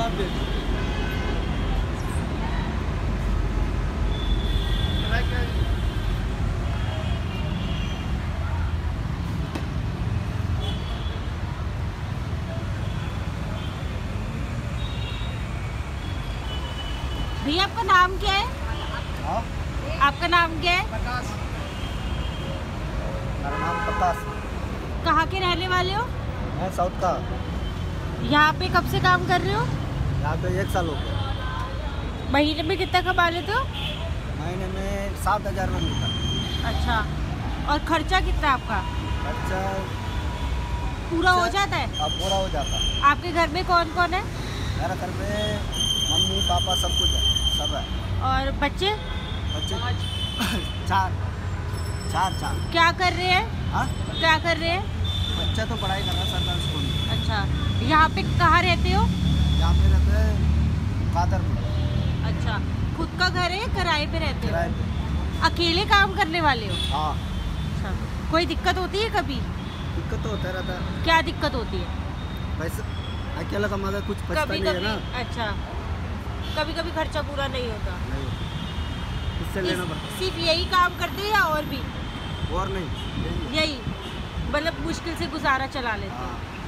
आप दे दो। भैया आपका नाम क्या है? हाँ? आपका नाम क्या है? प्रकाश। मेरा नाम प्रकाश। कहाँ के रहने वाले हो? मैं साउथ का। यहाँ पे कब से काम कर रहे हो? यहाँ पे 1 साल हो गया। महीने में कितना कमा लेते हो? महीने में 7,000 में मिलता। अच्छा, और खर्चा कितना आपका? खर्चा पूरा हो जाता है? अब पूरा हो जाता। आपके घर में कौन कौन है? मेरा घर में मम्मी पापा सब कुछ है, सब है। और बच्चे? बच्चे चार। क्या कर रहे हैं? हाँ? क्या कर रहे हैं? बच्चा तो पढ़ाई कर रहा है सरकारी स्कूल में। अच्छा, यहाँ पे कहाँ रहते हो? यहाँ पे रहते हैं कादर में। अच्छा, खुद का घर है या किराए पे रहते हो? किराए पे। अकेले काम करने वाले हो? हाँ। अच्छा, कोई दिक्कत होती है कभी? दिक्कत तो होता रहता है। क्या दिक्कत होती है? पैसा अकेला कमाता कुछ बचता कभी नहीं है कभी ना। अच्छा, कभी कभी खर्चा पूरा नहीं होता। नहीं, इससे लेना पड़ता सिर्फ यही काम करते हो या और भी? और नहीं। यही मतलब मुश्किल से गुजारा चला लेते हो? हाँ।